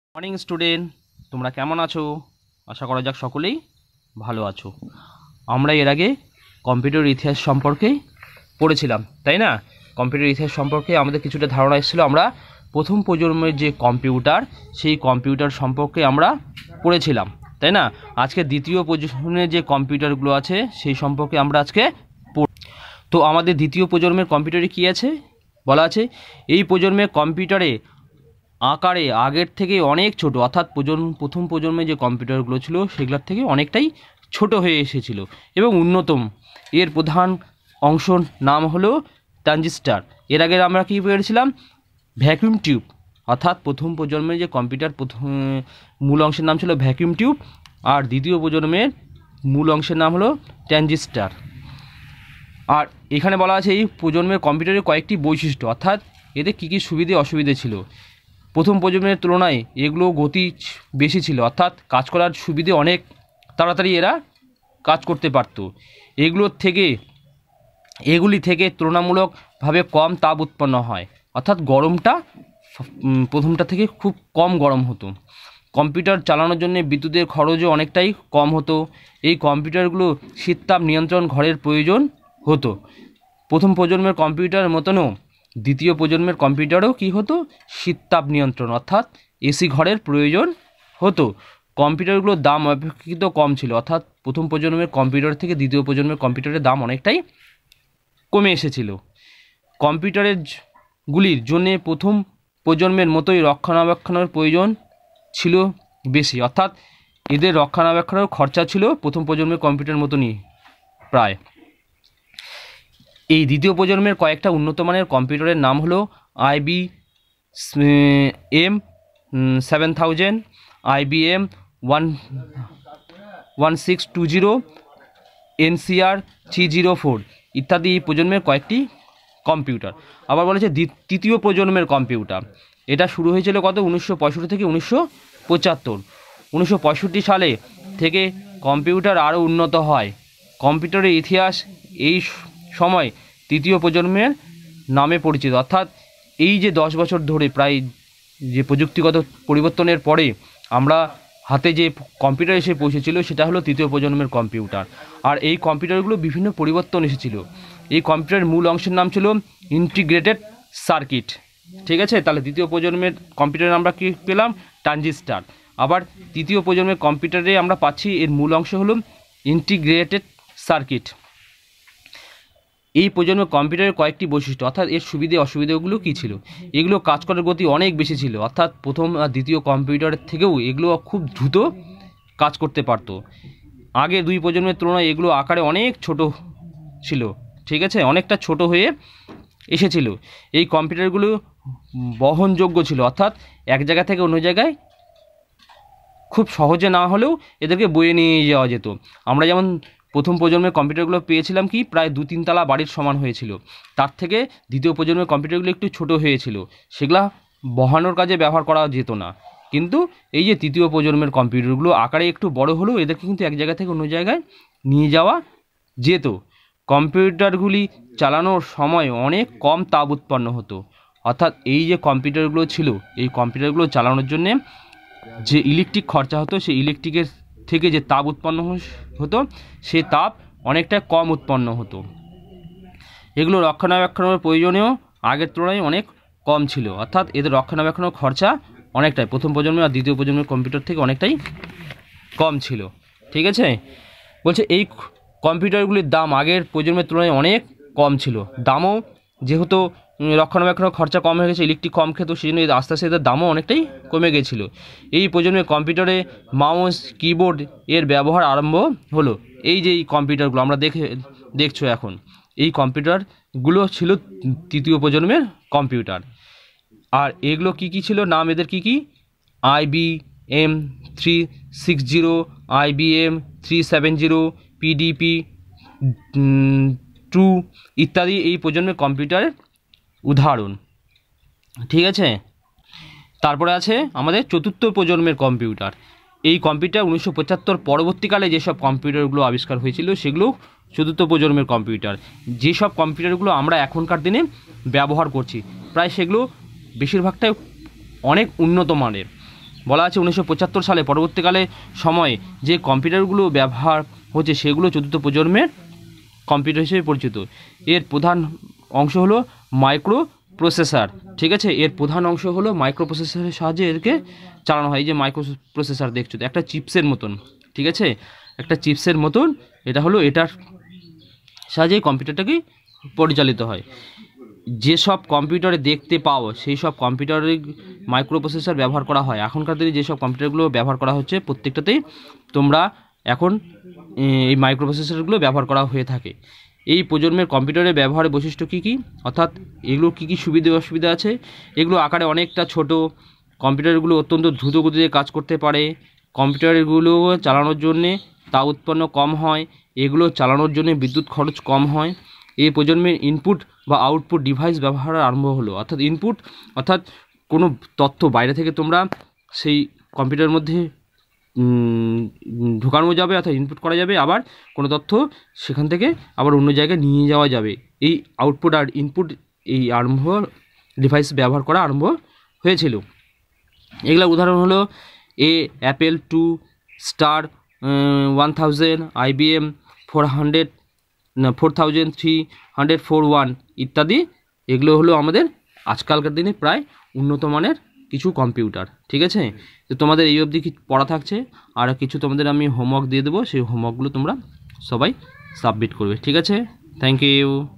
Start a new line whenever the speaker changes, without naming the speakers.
Morning student, তোমরা কেমন আছো? আশা করা যাক সকলেই ভালো আছো। আমরা এর আগে কম্পিউটার ইতিহাস সম্পর্কে পড়েছিলাম, তাই না? কম্পিউটার ইতিহাস সম্পর্কে আমাদের কিছুটা ধারণা এসেছিলো। আমরা প্রথম প্রজন্মের যে কম্পিউটার, সেই কম্পিউটার সম্পর্কে আমরা পড়েছিলাম, তাই না? আজকে দ্বিতীয় প্রজন্মের যে কম্পিউটারগুলো আছে সেই সম্পর্কে আমরা আজকে তো আমাদের দ্বিতীয় প্রজন্মের কম্পিউটারে কী আছে বলা আছে, এই প্রজন্মের কম্পিউটারে আকারে আগের থেকে অনেক ছোট, অর্থাৎ প্রথম প্রজন্মে যে কম্পিউটারগুলো ছিল সেগুলোর থেকে অনেকটাই ছোট হয়ে এসেছিল এবং উন্নতম। এর প্রধান অংশ নাম হলো ট্রানজিস্টার। এর আগে আমরা কী পেয়েছিলাম? Vacuum tube. অর্থাৎ প্রথম প্রজন্মের যে কম্পিউটার মূল অংশের নাম ছিল ভ্যাকুয়াম টিউব, আর দ্বিতীয় প্রজন্মের মূল অংশের নাম হলো ট্রানজিস্টার। আর এখানে বলা আছে এই প্রজন্মের কম্পিউটারের কয়েকটি বৈশিষ্ট্য, অর্থাৎ এতে কী কী সুবিধে অসুবিধে ছিল। প্রথম প্রজন্মের তুলনায় এগুলো গতি বেশি ছিল, অর্থাৎ কাজ করার সুবিধে অনেক তাড়াতাড়ি এরা কাজ করতে পারত। এগুলি থেকে তুলনামূলকভাবে কম তাপ উৎপন্ন হয়, অর্থাৎ গরমটা প্রথমটা থেকে খুব কম গরম হতো। কম্পিউটার চালানোর জন্য বিদ্যুতের খরচও অনেকটাই কম হতো। এই কম্পিউটারগুলো শীততাপ নিয়ন্ত্রণ ঘরের প্রয়োজন হতো। প্রথম প্রজন্মের কম্পিউটারের মতনও দ্বিতীয় প্রজন্মের কম্পিউটারও কী হতো? শীততাপ নিয়ন্ত্রণ, অর্থাৎ এসি ঘরের প্রয়োজন হতো। কম্পিউটারগুলোর দাম অপেক্ষাকৃত কম ছিল, অর্থাৎ প্রথম প্রজন্মের কম্পিউটার থেকে দ্বিতীয় প্রজন্মের কম্পিউটারের দাম অনেকটাই কমে এসেছিল। গুলির জন্যে প্রথম প্রজন্মের মতোই রক্ষণাবেক্ষণের প্রয়োজন ছিল বেশি, অর্থাৎ এদের রক্ষণাবেক্ষণের খরচা ছিল প্রথম প্রজন্মের কম্পিউটারের মতনই প্রায়। এই দ্বিতীয় প্রজন্মের কয়েকটা উন্নত মানের কম্পিউটারের নাম হলো IBM 7000, IBM 1620, NCR 304 ইত্যাদি এই প্রজন্মের কয়েকটি কম্পিউটার। আবার বলেছে তৃতীয় প্রজন্মের কম্পিউটার, এটা শুরু হয়েছিল কত? 1965 থেকে 1975। 1965 সালে থেকে কম্পিউটার আরও উন্নত হয়। কম্পিউটারের ইতিহাস এই সময় তৃতীয় প্রজন্মের নামে পরিচিত, অর্থাৎ এই যে 10 বছর ধরে প্রায় যে প্রযুক্তিগত পরিবর্তনের পরে আমরা হাতে যে কম্পিউটার এসে পৌঁছেছিল সেটা হলো তৃতীয় প্রজন্মের কম্পিউটার। আর এই কম্পিউটারগুলো বিভিন্ন পরিবর্তন এসেছিল। এই কম্পিউটারের মূল অংশের নাম ছিল ইন্টিগ্রেটেড সার্কিট, ঠিক আছে? তাহলে দ্বিতীয় প্রজন্মের কম্পিউটারে আমরা কী পেলাম? ট্রানজিস্টার। আবার তৃতীয় প্রজন্মের কম্পিউটারে আমরা পাচ্ছি এর মূল অংশ হলো ইন্টিগ্রেটেড সার্কিট। এই প্রজন্মের কম্পিউটারের কয়েকটি বৈশিষ্ট্য, অর্থাৎ এর সুবিধে অসুবিধাগুলো কী ছিল। এগুলো কাজ করার গতি অনেক বেশি ছিল, অর্থাৎ প্রথম আর দ্বিতীয় কম্পিউটারের থেকেও এগুলো খুব দ্রুত কাজ করতে পারতো। আগে দুই প্রজন্মের তুলনায় এগুলো আকারে অনেক ছোট ছিল, ঠিক আছে? অনেকটা ছোট হয়ে এসেছিল। এই কম্পিউটারগুলো বহনযোগ্য ছিল, অর্থাৎ এক জায়গা থেকে অন্য জায়গায় খুব সহজে না হলেও এদেরকে বয়ে নিয়ে যাওয়া যেত। আমরা যেমন প্রথম প্রজন্মের কম্পিউটারগুলো পেয়েছিলাম কি প্রায় 2-3 তলা বাড়ির সমান হয়েছিল, তার থেকে দ্বিতীয় প্রজন্মের কম্পিউটারগুলো একটু ছোট হয়েছিল, সেগুলা বহানোর কাজে ব্যবহার করা যেত না। কিন্তু এই যে তৃতীয় প্রজন্মের কম্পিউটারগুলো আকারে একটু বড় হলেও এদেরকে কিন্তু এক জায়গা থেকে অন্য জায়গায় নিয়ে যাওয়া যেত। কম্পিউটারগুলি চালানোর সময় অনেক কম তাপ উৎপন্ন হতো, অর্থাৎ এই যে কম্পিউটারগুলো ছিল এই কম্পিউটারগুলো চালানোর জন্যে যে ইলেকট্রিক খরচা হতো সেই ইলেকট্রিকের থেকে যে তাপ উৎপন্ন হতো সে তাপ অনেকটা কম উৎপন্ন হতো। এগুলো রক্ষণাবেক্ষণের প্রয়োজনীয় আগের তুলনায় অনেক কম ছিল, অর্থাৎ এদের রক্ষণাবেক্ষণের খরচা অনেকটাই প্রথম প্রজন্মের আর দ্বিতীয় প্রজন্মের কম্পিউটার থেকে অনেকটাই কম ছিল, ঠিক আছে? বলছে এই কম্পিউটারগুলির দাম আগের প্রজন্মের তুলনায় অনেক কম ছিল। দামও যেহেতু রক্ষণাবেক্ষণের খরচা কম হয়ে গেছে, ইলেকট্রিক কম খেত, সেই জন্য আস্তে আস্তে এদের দামও অনেকটাই কমে গেছিলো। এই প্রজন্মের কম্পিউটারে মাউস কিবোর্ড এর ব্যবহার আরম্ভ হলো। এই যে এই কম্পিউটারগুলো আমরা দেখছো এখন, এই কম্পিউটারগুলো ছিল তৃতীয় প্রজন্মের কম্পিউটার। আর এগুলো কি কি ছিল? নাম এদের কি কি? IBM 360, IBM 370, PDP-2 ইত্যাদি এই প্রজন্মের কম্পিউটারের উদাহরণ, ঠিক আছে? তারপরে আছে আমাদের চতুর্থ প্রজন্মের কম্পিউটার। এই কম্পিউটার 1975 পরবর্তীকালে যেসব কম্পিউটারগুলো আবিষ্কার হয়েছিল সেগুলো চতুর্থ প্রজন্মের কম্পিউটার। যেসব কম্পিউটারগুলো আমরা এখনকার দিনে ব্যবহার করছি প্রায় সেগুলো বেশিরভাগটাই অনেক উন্নত মানের। বলা আছে 1975 সালে পরবর্তীকালে সময়ে যে কম্পিউটারগুলো ব্যবহার হচ্ছে সেগুলো চতুর্থ প্রজন্মের কম্পিউটার হিসেবে পরিচিত। এর প্রধান অংশ হলো মাইক্রো প্রসেসর, ঠিক আছে। এর প্রধান অংশ হলো মাইক্রো প্রসেসরের সাহায্যে এরকে চালানো হয়। এই যে মাইক্রো প্রসেসর দেখছো, একটা চিপসের মতন, ঠিক আছে, একটা চিপসের মতন এটা হলো, এটার সাহায্যে কম্পিউটারটাকে পরিচালিত হয়। যেসব কম্পিউটারে দেখতে পাও সেই সব কম্পিউটারে মাইক্রো প্রসেসর ব্যবহার করা হয়। এখনকার দিনে যেসব কম্পিউটারগুলো ব্যবহার করা হচ্ছে প্রত্যেকটাতেই তোমরা এখন এই মাইক্রো প্রসেসরগুলো ব্যবহার করা হয়ে থাকে। এই প্রজন্মের কম্পিউটারের ব্যবহারের বৈশিষ্ট্য কী কী, অর্থাৎ এগুলো কী কী সুবিধা অসুবিধা আছে। এগুলো আকারে অনেকটা ছোট, কম্পিউটারগুলো অত্যন্ত দ্রুত গতিতে কাজ করতে পারে, কম্পিউটারগুলো চালানোর জন্যে তা উৎপন্ন কম হয়, এগুলো চালানোর জন্য বিদ্যুৎ খরচ কম হয়। এই প্রজন্মের ইনপুট বা আউটপুট ডিভাইস ব্যবহার আরম্ভ হলো, অর্থাৎ ইনপুট অর্থাৎ কোনো তথ্য বাইরে থেকে তোমরা সেই কম্পিউটারের মধ্যে ঢোকানো যাবে, অর্থাৎ ইনপুট করা যাবে, আবার কোনো তথ্য সেখান থেকে আবার অন্য জায়গায় নিয়ে যাওয়া যাবে। এই আউটপুট আর ইনপুট এই আরম্ভ ডিভাইস ব্যবহার করা আরম্ভ হয়েছিল। এগুলোর উদাহরণ হলো অ্যাপেল 2 স্টার 1000, IBM 4341 ইত্যাদি। এগুলো হলো আমাদের আজকালকার দিনে প্রায় উন্নত মানের কিছু কম্পিউটার, ঠিক আছে। তো তোমাদের এই অবধি কি পড়া থাকছে, আর কিছু তোমাদের আমি হোমওয়ার্ক দিয়ে দেবো, সেই হোমওয়ার্কগুলো তোমরা সবাই সাবমিট করবে, ঠিক আছে। Thank you.